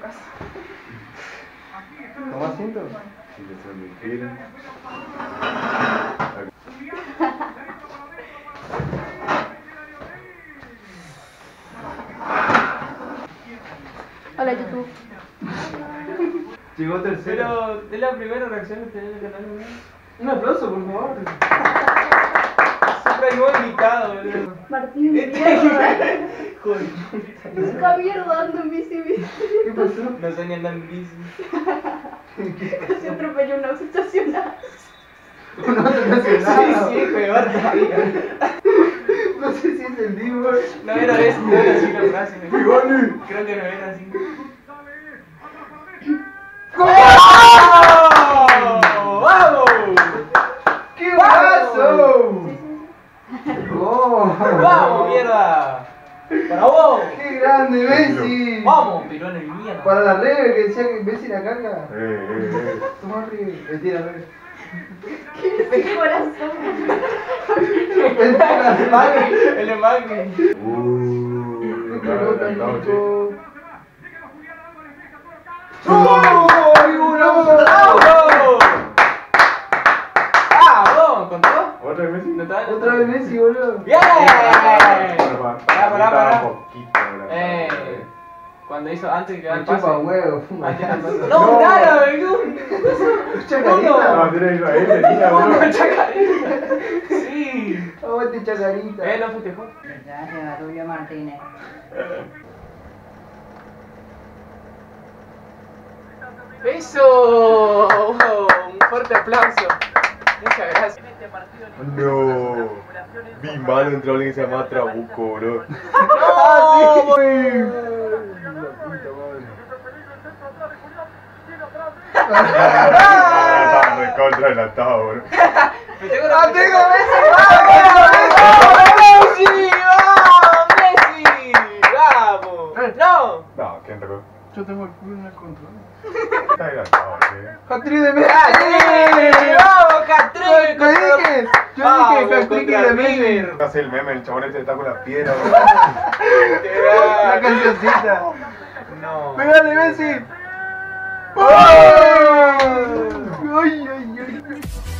casa. ¿Toma asiento? Si le son mentiras. Hola, YouTube. Llegó tercero. Pero, es la primera reacción que tenés en el canal, ¿no? Un aplauso, por favor. Siempre hay nuevo invitado, boludo. Martín, mierda. Joder. Nunca mierda ando en bici. ¿Qué pasó? No sé ni andar en bici. Casi atropelló un auto estacionado. Un auto Sí, estacionado. sí, peor todavía. No sé si es el Divo. No era eso, no era así la frase. ¿no? ¡Ivani! Creo que no era así. ¡Vamos! ¡Qué golazo! ¡Oh! ¡Vamos, mierda! ¡Para vos! ¡Qué grande, Messi! ¡Vamos, pero en el mierda! Para la Rebe que decía que Messi la caca. Eh. Toma Rebe. Mentira, Rebe. ¡Qué corazón! El emagre. ¡Qué pelota, Nico! ¡Oh! ¡Ay, golazo! ¡Vamos! ¡Vamos! ¿Contó? ¿Otra vez Messi? ¿No está? Otra vez Messi, boludo. ¡Bien! Pará. Un poquito, Cuando hizo antes que Me el pase. chupa huevo. Antes del pase. ¡No, nada! Chacarita. No, tiene Israel, tenía, bro. ¡Chacarita! Sí. Aguante Chacarita. No festejó. Gracias, Rubio Martínez. ¡Eso! Un fuerte aplauso. Muchas gracias. No. Vi mal entró alguien que se llama Trabuco, bro. ¡No! Estaba recontra enlatado, bro. Me tengo una ¡Amigo Messi! ¡Vamos, Messi! ¡Vamos, Messi! ¡Vamos! ¡No! No, ¿quién tocó? Yo tengo el culo en el control. Está adelantado, ¡Hat-trick de Messi! ¡Vamos, Catrín! Yo dije hat-trick de Messi. Hace el meme, el chabón este está con la piedra, bro. La cancioncita. No. ¡Pégale, Messi! ¡Ay, ay, ay!